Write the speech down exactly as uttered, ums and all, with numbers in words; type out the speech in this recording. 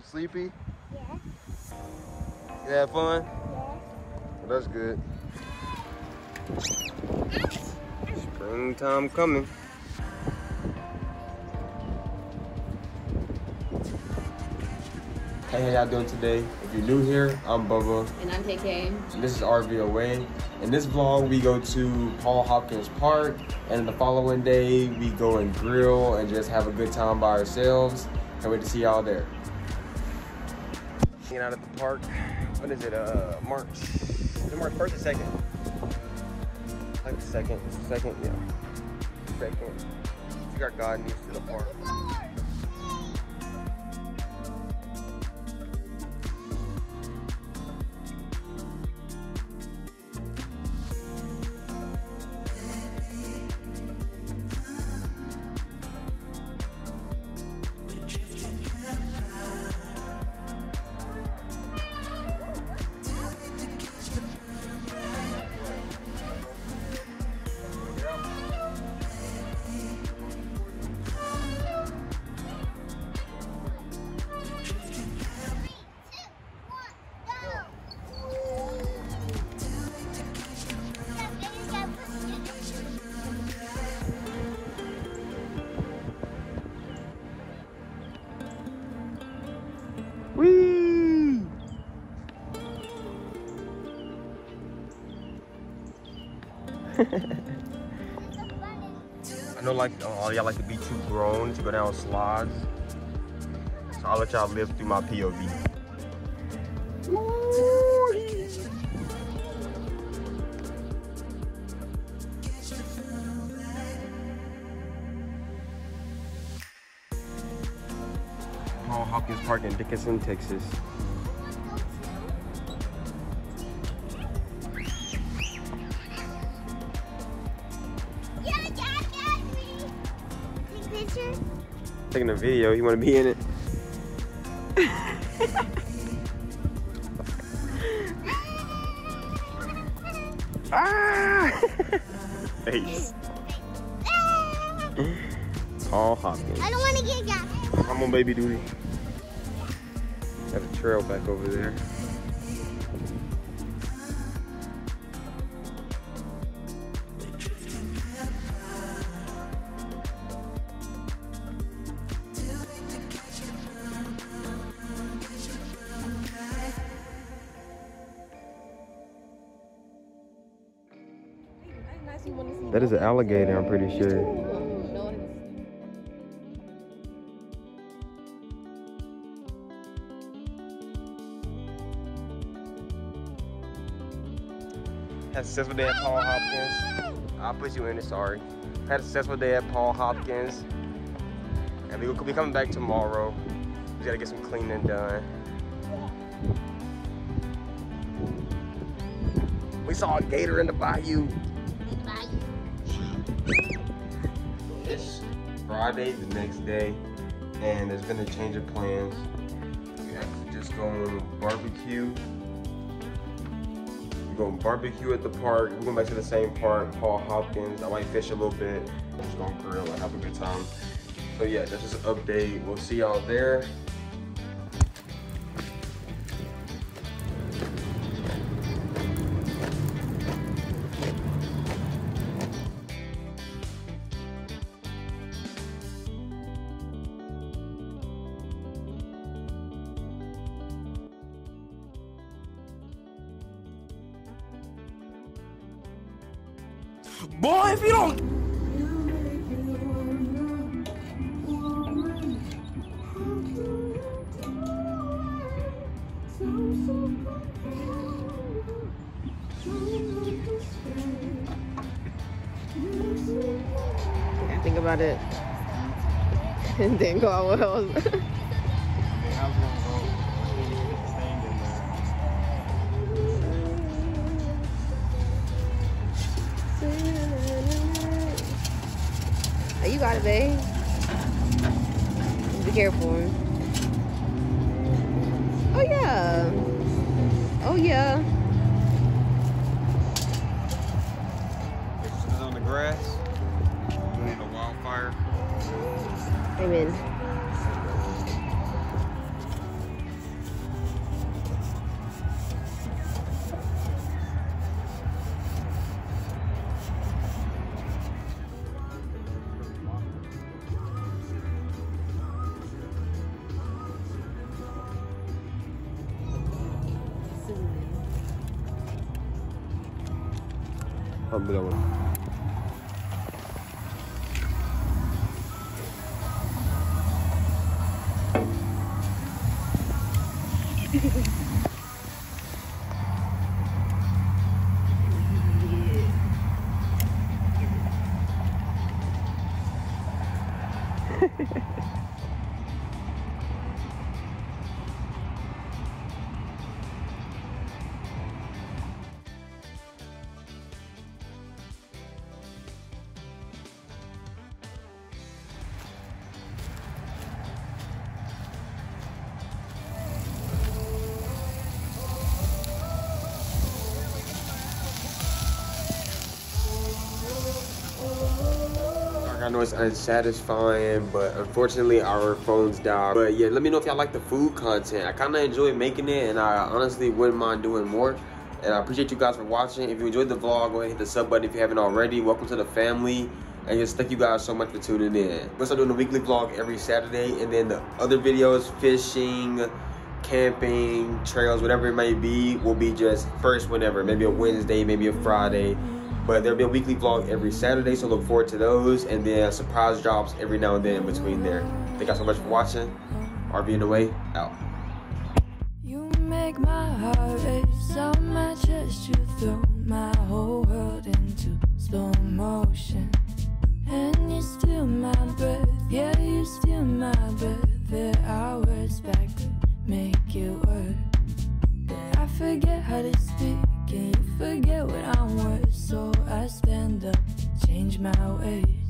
Sleepy? Yeah. You had fun? Yeah. Well, that's good. Springtime coming. Hey, how y'all doing today? If you're new here, I'm Bubba. And I'm K K. And this is R V Away. In this vlog, we go to Paul Hopkins Park, and the following day, we go and grill and just have a good time by ourselves. Can't wait to see y'all there. Hanging out at the park. What is it? Uh, March. Is it March first or second? Like the second. It's the second, yeah. Second. We got God news to the park. Whee! I know like all y'all like to be too grown to go down slides, so I'll let y'all live through my P O V. Paul Hopkins Park in Dickinson, Texas. Yeah, Dad, Dad, please. Take a picture. Taking a video, you want to be in it? Ah! Face. Paul Hopkins. I don't want to get got. I'm on baby duty. Got a trail back over there. That is an alligator, I'm pretty sure. Had a successful day at Paul Hopkins. I'll put you in it, sorry. Had a successful day at Paul Hopkins. And we'll be coming back tomorrow. We gotta get some cleaning done. We saw a gator in the bayou. It's Friday, the next day, and there's been a change of plans. We actually just going barbecue. We're going barbecue at the park. We're going back to the same park, Paul Hopkins. I might fish a little bit. I'm just gonna grill and have a good time. So yeah, that's just an update. We'll see y'all there. Boy, if you don't... I think about it. It didn't go out well. Oh, you got it, babe. Be careful. Oh yeah. Oh yeah. It's on the grass. We need a wildfire. Amen. I'm blowing. I know it's unsatisfying, but unfortunately our phones died. But yeah, let me know if y'all like the food content. I kind of enjoy making it, and I honestly wouldn't mind doing more. And I appreciate you guys for watching. If you enjoyed the vlog, go ahead and hit the sub button if you haven't already. Welcome to the family. And just thank you guys so much for tuning in. We'll start doing a weekly vlog every Saturday, and then the other videos, fishing, camping, trails, whatever it may be, will be just first whenever. Maybe a Wednesday, maybe a Friday. But there'll be a weekly vlog every Saturday, so look forward to those. And then surprise drops every now and then in between there. Thank y'all so much for watching. R V in the way, out. You make my heart race so much as you throw my whole world into slow motion. And you steal my breath, yeah, you steal my breath. There are words that could make it work. But I forget how to speak, and you forget what I'm worth. So I stand up, change my ways.